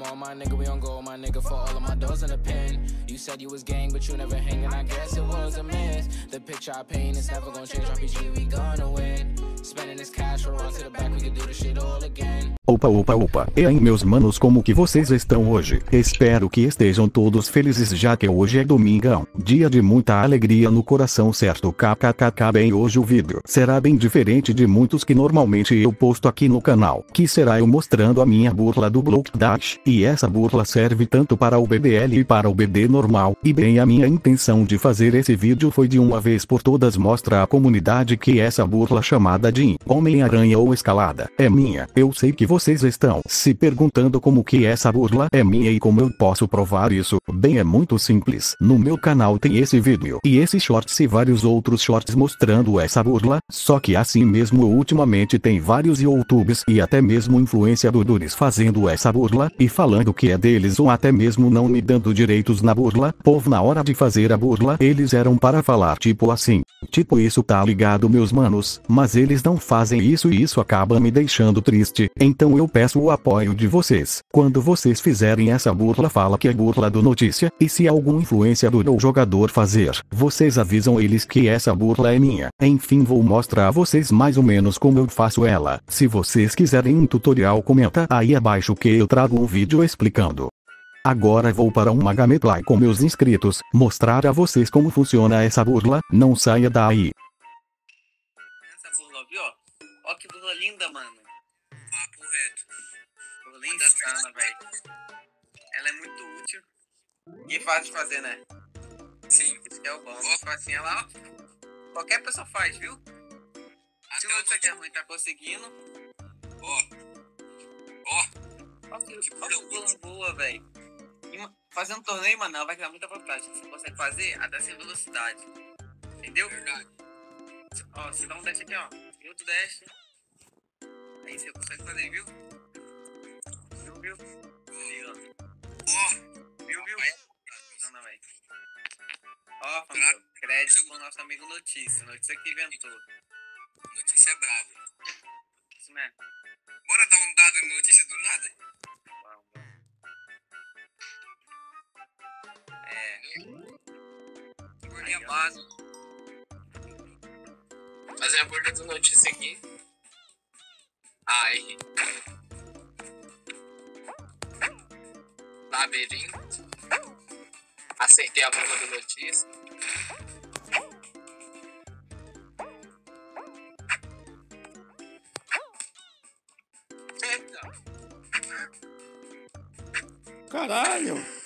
I'm on my nigga, we on go, my nigga, for all of my doors in the pen. You said you was gang, but you never hanging, I guess it was a miss. The picture I paint is never gonna change, RPG, we gonna win. Spending this cash, we'll run to the back, we can do this shit all again. Opa, e aí meus manos, como que vocês estão hoje? Espero que estejam todos felizes, já que hoje é domingão, dia de muita alegria no coração, certo? KKKK. Bem, hoje o vídeo será bem diferente de muitos que normalmente eu posto aqui no canal, que será eu mostrando a minha burla do Block Dash, e essa burla serve tanto para o BBL e para o BD normal, e bem, a minha intenção de fazer esse vídeo foi de uma vez por todas mostrar à comunidade que essa burla chamada de Homem-Aranha ou Escalada é minha. Eu sei que vocês estão se perguntando como que essa burla é minha e como eu posso provar isso. Bem, é muito simples. No meu canal tem esse vídeo e esse shorts e vários outros shorts mostrando essa burla, só que assim mesmo ultimamente tem vários YouTubes e até mesmo influenciadores fazendo essa burla e falando que é deles ou até mesmo não me dando direitos na burla. Povo, na hora de fazer a burla eles eram para falar tipo assim, tipo isso, tá ligado meus manos? Mas eles não fazem isso e isso acaba me deixando triste. Então eu peço o apoio de vocês. Quando vocês fizerem essa burla, fala que é burla do Notícia, e se algum influenciador ou jogador fazer, vocês avisam eles que essa burla é minha. Enfim, vou mostrar a vocês mais ou menos como eu faço ela. Se vocês quiserem um tutorial, comenta aí abaixo que eu trago um vídeo explicando. Agora vou para uma gameplay com meus inscritos, mostrar a vocês como funciona essa burla. Não saia daí. Essa burla, viu? Ó que burla linda, mano. Papo reto. Burla insana, velho. Ela é muito útil e fácil de fazer, né? Sim. Isso que é o bom. Ó, facinha lá, ó. Qualquer pessoa faz, viu? Se você que é ruim tá conseguindo. Ó que burla boa, velho. Fazendo um torneio, mano, ela vai criar muita vantagem. Você consegue fazer até sem velocidade. Entendeu? Verdade. Ó, você dá um dash aqui, ó. E outro dash. Aí você consegue fazer, viu? Viu? Viu? Não, velho. Ó, família. Crédito com o nosso amigo Notícia. Notícia que inventou. Notícia brava. Isso mesmo. Bora dar um dado em notícia do nada? Burlinha base. Fazer a burla do Notícia aqui. Errei. Labirinto. Acertei a burla do Notícia. Caralho!